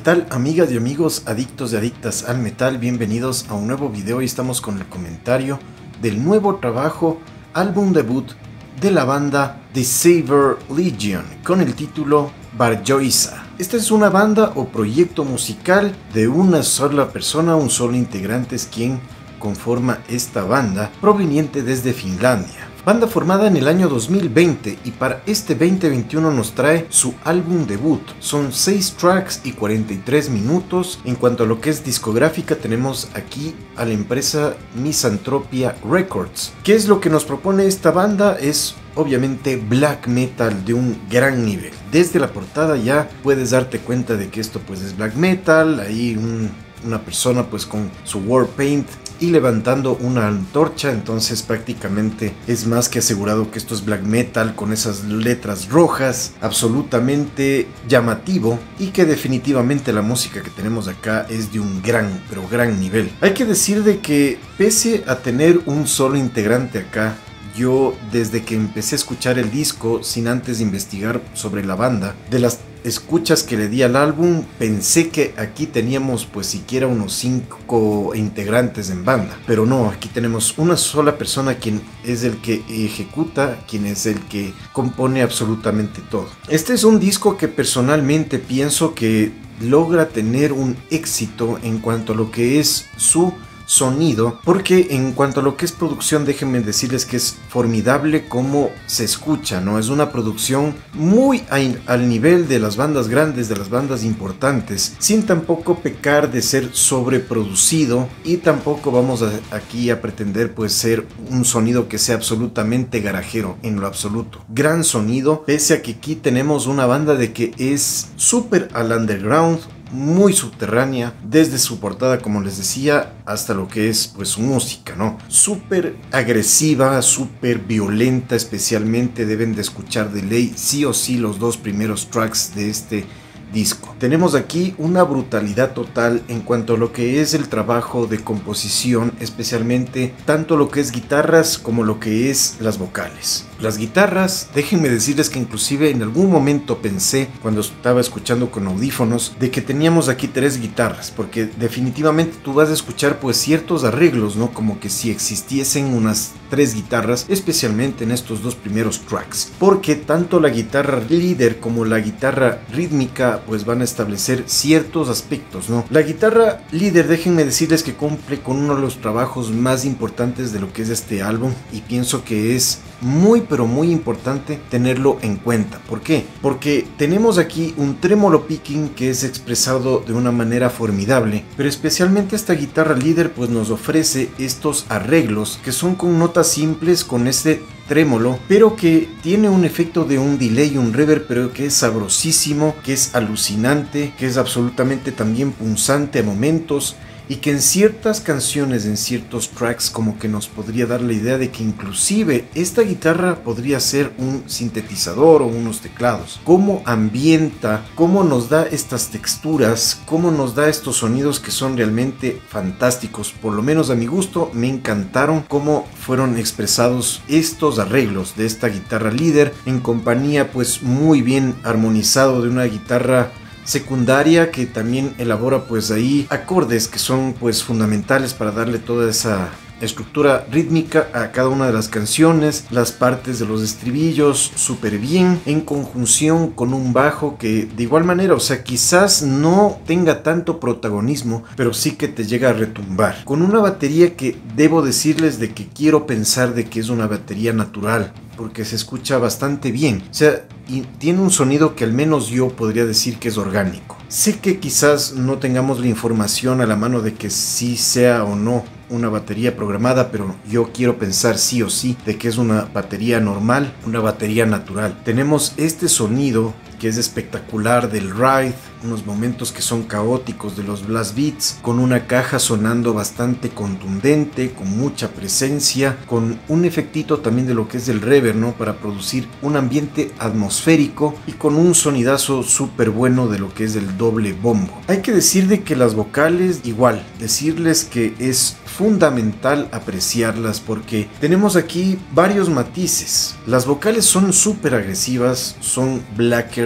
tal, amigas y amigos adictos y adictas al metal? Bienvenidos a un nuevo video y estamos con el comentario del nuevo trabajo, álbum debut de la banda The Saber Legion con el título Barjoisa. Esta es una banda o proyecto musical de una sola persona, un solo integrante es quien conforma esta banda, proveniente desde Finlandia. Banda formada en el año 2020 y para este 2021 nos trae su álbum debut. Son 6 tracks y 43 minutos. En cuanto a lo que es discográfica, tenemos aquí a la empresa Misanthropia Records. ¿Qué es lo que nos propone esta banda? Es obviamente black metal de un gran nivel. Desde la portada ya puedes darte cuenta de que esto pues es black metal. Ahí una persona pues con su war paint y levantando una antorcha, entonces prácticamente es más que asegurado que esto es black metal con esas letras rojas, absolutamente llamativo, y que definitivamente la música que tenemos acá es de un gran, pero gran nivel. Hay que decir de que pese a tener un solo integrante acá, yo desde que empecé a escuchar el disco sin antes investigar sobre la banda, de las escuchas que le di al álbum, pensé que aquí teníamos pues siquiera unos 5 integrantes en banda, pero no, aquí tenemos una sola persona quien es el que ejecuta, quien es el que compone absolutamente todo. Este es un disco que personalmente pienso que logra tener un éxito en cuanto a lo que es su sonido, porque en cuanto a lo que es producción, déjenme decirles que es formidable como se escucha, ¿no? Es una producción muy al nivel de las bandas grandes, de las bandas importantes, sin tampoco pecar de ser sobreproducido, y tampoco vamos aquí a pretender pues ser un sonido que sea absolutamente garajero en lo absoluto. Gran sonido, pese a que aquí tenemos una banda de que es súper al underground, muy subterránea, desde su portada, como les decía, hasta lo que es pues su música, ¿no? Súper agresiva, súper violenta, especialmente deben de escuchar de ley sí o sí los 2 primeros tracks de este disco. Tenemos aquí una brutalidad total en cuanto a lo que es el trabajo de composición, especialmente tanto lo que es guitarras como lo que es las vocales. Las guitarras, déjenme decirles que inclusive en algún momento pensé, cuando estaba escuchando con audífonos, de que teníamos aquí 3 guitarras, porque definitivamente tú vas a escuchar pues ciertos arreglos, ¿no? Como que si existiesen unas 3 guitarras, especialmente en estos 2 primeros tracks, porque tanto la guitarra líder como la guitarra rítmica pues van a establecer ciertos aspectos, ¿no? La guitarra líder, déjenme decirles que cumple con uno de los trabajos más importantes de lo que es este álbum, y pienso que es muy pero muy importante tenerlo en cuenta. ¿Por qué? Porque tenemos aquí un trémolo picking que es expresado de una manera formidable, pero especialmente esta guitarra líder pues nos ofrece estos arreglos que son con notas simples, con este trémolo, pero que tiene un efecto de un delay, un reverb, pero que es sabrosísimo, que es alucinante, que es absolutamente también punzante a momentos, y que en ciertas canciones, en ciertos tracks, como que nos podría dar la idea de que inclusive esta guitarra podría ser un sintetizador o unos teclados. Cómo ambienta, cómo nos da estas texturas, cómo nos da estos sonidos que son realmente fantásticos. Por lo menos a mi gusto me encantaron cómo fueron expresados estos arreglos de esta guitarra líder, en compañía pues muy bien armonizado de una guitarra secundaria que también elabora pues ahí acordes que son pues fundamentales para darle toda esa estructura rítmica a cada una de las canciones, las partes de los estribillos súper bien, en conjunción con un bajo que de igual manera, o sea, quizás no tenga tanto protagonismo, pero sí que te llega a retumbar, con una batería que debo decirles de que quiero pensar de que es una batería natural, porque se escucha bastante bien, o sea, y tiene un sonido que al menos yo podría decir que es orgánico. Sé que quizás no tengamos la información a la mano de que sí sea o no una batería programada, pero yo quiero pensar sí o sí de que es una batería normal, una batería natural. Tenemos este sonido que es espectacular del ride, unos momentos que son caóticos de los blast beats, con una caja sonando bastante contundente, con mucha presencia, con un efectito también de lo que es el reverb, ¿no? Para producir un ambiente atmosférico, y con un sonidazo súper bueno de lo que es el doble bombo. Hay que decir de que las vocales, igual, decirles que es fundamental apreciarlas, porque tenemos aquí varios matices. Las vocales son súper agresivas, son blackers,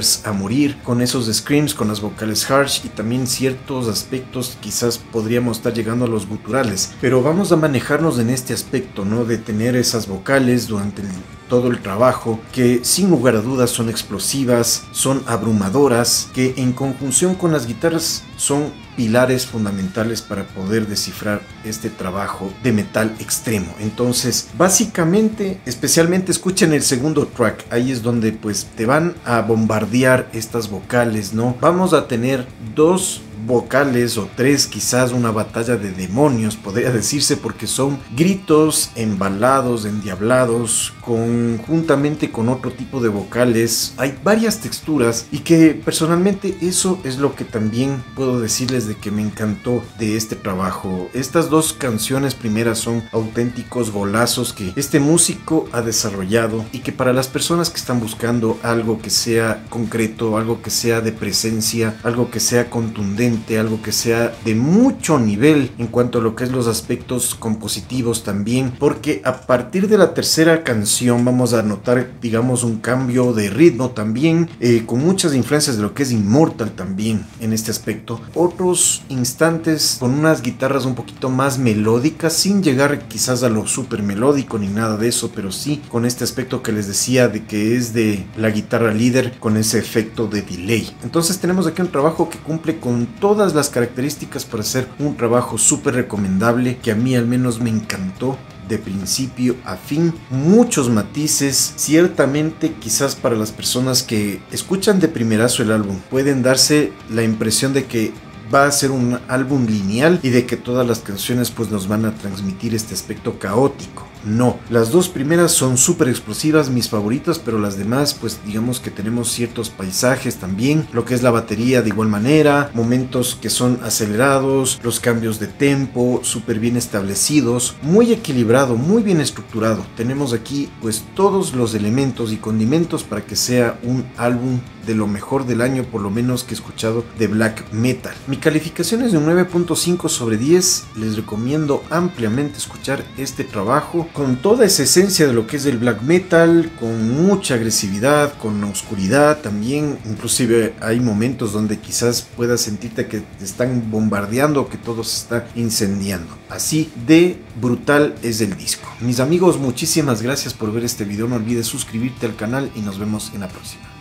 guitars a morir, con esos screams, con las vocales harsh y también ciertos aspectos quizás podríamos estar llegando a los guturales, pero vamos a manejarnos en este aspecto, ¿no? De tener esas vocales durante todo el trabajo, que sin lugar a dudas son explosivas, son abrumadoras, que en conjunción con las guitarras son pilares fundamentales para poder descifrar este trabajo de metal extremo. Entonces, básicamente, especialmente escuchen el segundo track, ahí es donde pues te van a bombardear estas vocales, ¿no? Vamos a tener dos vocales o tres, quizás una batalla de demonios podría decirse, porque son gritos embalados, endiablados, conjuntamente con otro tipo de vocales. Hay varias texturas y que personalmente eso es lo que también puedo decirles de que me encantó de este trabajo. Estas dos canciones primeras son auténticos golazos que este músico ha desarrollado y que para las personas que están buscando algo que sea concreto, algo que sea de presencia, algo que sea contundente, algo que sea de mucho nivel en cuanto a lo que es los aspectos compositivos también, porque a partir de la tercera canción vamos a notar, digamos, un cambio de ritmo también, con muchas influencias de lo que es Immortal también en este aspecto. Otros instantes con unas guitarras un poquito más melódicas, sin llegar quizás a lo súper melódico ni nada de eso, pero sí con este aspecto que les decía de que es de la guitarra líder con ese efecto de delay. Entonces tenemos aquí un trabajo que cumple con todas las características para hacer un trabajo súper recomendable, que a mí al menos me encantó de principio a fin. Muchos matices, ciertamente quizás para las personas que escuchan de primerazo el álbum pueden darse la impresión de que va a ser un álbum lineal y de que todas las canciones pues nos van a transmitir este aspecto caótico. No, las dos primeras son súper explosivas, mis favoritas, pero las demás pues digamos que tenemos ciertos paisajes también, lo que es la batería de igual manera, momentos que son acelerados, los cambios de tempo súper bien establecidos, muy equilibrado, muy bien estructurado. Tenemos aquí pues todos los elementos y condimentos para que sea un álbum de lo mejor del año, por lo menos que he escuchado de black metal. Mi calificación es de un 9.5 sobre 10, les recomiendo ampliamente escuchar este trabajo con toda esa esencia de lo que es el black metal, con mucha agresividad, con oscuridad también. Inclusive hay momentos donde quizás puedas sentirte que te están bombardeando, que todo se está incendiando. Así de brutal es el disco. Mis amigos, muchísimas gracias por ver este video. No olvides suscribirte al canal y nos vemos en la próxima.